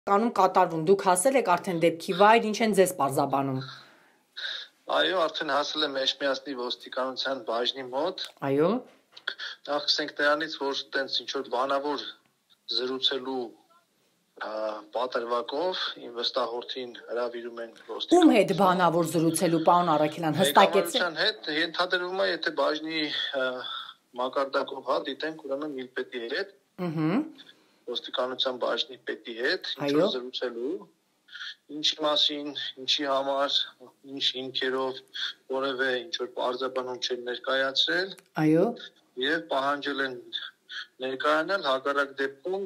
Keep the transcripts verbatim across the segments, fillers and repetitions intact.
Անում կատարվում, դուք հասել եք արդեն դեպքի վայր, ինչ են ձեզ պարզաբանում։ Այո, արդեն հասել եմ Էջմիածնի ոստիկանության բաժնի մոտ։ Այո։ Նախ սկսենք դրանից, որ տենց ինչ որ բանավոր զրուցելու պատրվակով իմ վստահորդին հրավիրում են ոստիկանության։ Ում հետ բանավոր զրուցելու, պարոն Առաքելյան, հստակեցեք։ Ղեկավարության հետ ենթադրվում է, եթե բաժնի մակարդակով հա դիտենք, ուրեմն միլպետի հետ։ Ըհը։ Ոստիկանության բաժնի պետի հետ ինչ որ զրուցելու, ինչի մասին, ինչի համար, ինչ հիմքերով, որևէ ինչ որ պարզաբանում չեն ներկայացրել։ Այո։ Եվ պահանջել են ներկայանալ, հակառակ դեպքում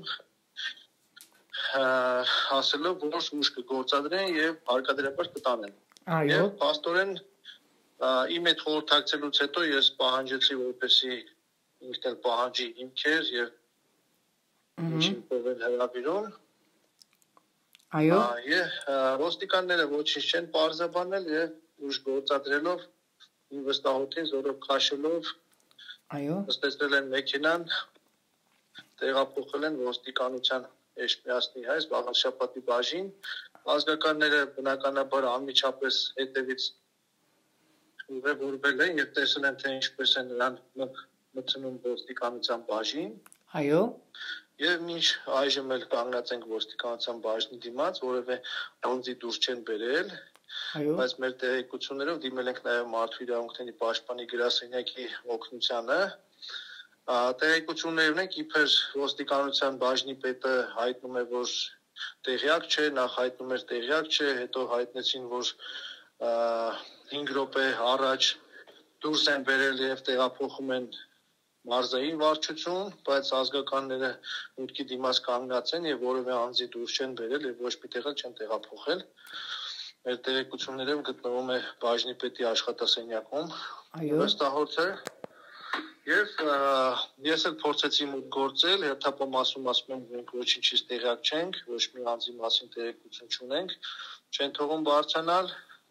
ասելով, որ ուժ կգործադրեն եւ հարկադրաբար կտանեն։ Այո։ Եվ փաստորեն իմ այդ խորհրդակցելուց հետո ես պահանջեցի, որպեսզի ինքն էլ պահանջի հիմքեր եւ ինչին կողել հրավիրում։ Այո։ Եվ ոստիկանները ոչինչ չեն պարզաբանել եւ ուժ գործադրելով իմ վստահորդին զորով քաշելով այո նստեցրել են մեքենան, տեղափոխել են ոստիկանության Էջմիածնի հայ զբաղաշապատի բաժին։ Ազգականները բնականաբար անմիջապես հետևից ուղևորվել են եւ տեսել են, թե ինչպես են նրան մտցնում ոստիկանության բաժին։ Այո։ Եվ մինչ այժմ էլ կանգնած ենք ոստիկանության բաժնի դիմաց, որևէ անձի դուրս չեն բերել, բայց մեր տեղեկություններով դիմել ենք նաև մարդու իրավունքների պաշտպանի գրասենյակի օգնությանը։ Տեղեկություններ ունենք, իբր ոստիկանության բաժնի պետը հայտնում է, որ տեղյակ չէ, նախ հայտնում էր տեղյակ չէ, հետո հայտնեցին, որ հինգ րոպե առաջ դուրս են բերել եւ տեղափոխում են մարզային վարչություն, բայց ազգականները մուտքի դիմաց կանգնած են եւ որևէ անձի դուրս չեն բերել եւ ոչ մի տեղ չեն տեղափոխել։ Մեր տեղեկություններով գտնվում է բաժնի պետի աշխատասենյակում։ Այո։ Վստահորդը եւ ես էլ փորձեցի մուտք գործել, հերթապոմասում ասում են, մենք ոչինչից տեղյակ չենք, ոչ մի անձի մասին տեղեկություն չունենք, չեն թողում բարձրանալ։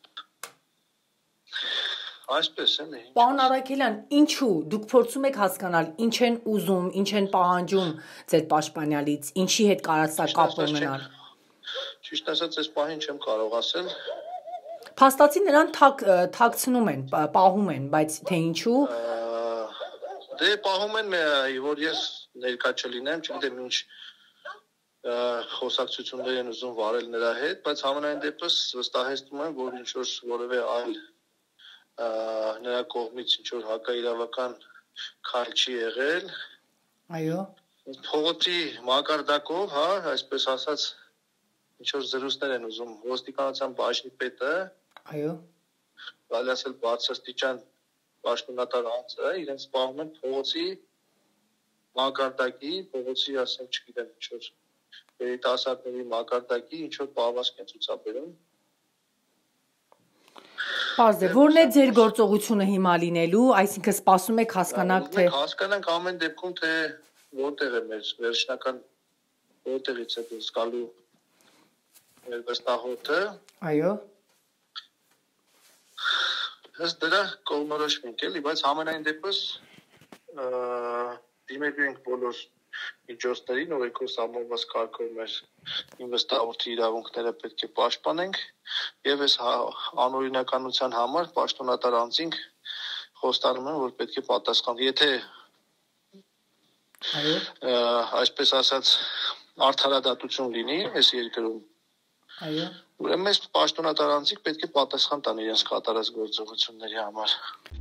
Այսպես է։ Պարոն Առաքելյան, ինչու դուք փորձում եք հասկանալ ինչ են ուզում, ինչ են պահանջում ձեր պաշտպանյալից, ինչի հետ կարած սա կապ ունենալ։ Ճիշտ ասած, այս պահին չեմ կարող ասել։ Փաստացի նրան թաքցնում են, պահում են, բայց թե ինչու։ Դե պահում են, որ ես ներկա չլինեմ, չգիտեմ ինչ խոսակցություններ են ուզում վարել նրա հետ, բայց համենայն դեպս վստահեցնում եմ, որ ինչ որ որևէ այլ նրա կողմից ինչ որ հակաիրավական քայլ չի եղել։ Այո։ Փողոցի մակարդակով, հա, այսպես ասած, ինչ որ զրույցներ են ուզում ոստիկանության բաժնի պետը։ Այո։ Բալասել բարձրաստիճան պաշտոնատար անձը իրենց սպառնում են փողոցի մակարդակի, փողոցի, ասենք, չգիտեմ, ինչ որ երիտասարդների մակարդակի ինչ որ պահվածք են ցուցաբերում։ Պարզ է, որն է ձեր գործողությունը հիմա լինելու, այսինքն սպասում եք հասկանալ, թե հասկանանք ամեն դեպքում, թե որտեղ է մեր վերջնական որտեղից է դուրս գալու մեր վստահորդը։ Այո։ Ըստ դրա կողմնորոշվենք էլի, բայց համենայն դեպս դիմելու ենք բոլոր միջոցներին, օրենքով սահմանված կարգով մեր վստահորդի իրավունքները պետք է պաշտպանենք եւ այս անօրինականության համար պաշտոնատար անձինք խոստանում են, որ պետք է պատասխան։ Եթե այսպես ասած արդարադատություն լինի այս երկրում, այո, ուրեմն այս պաշտոնատար անձինք պետք է պատասխան տան իրենց կատարած գործողությունների համար։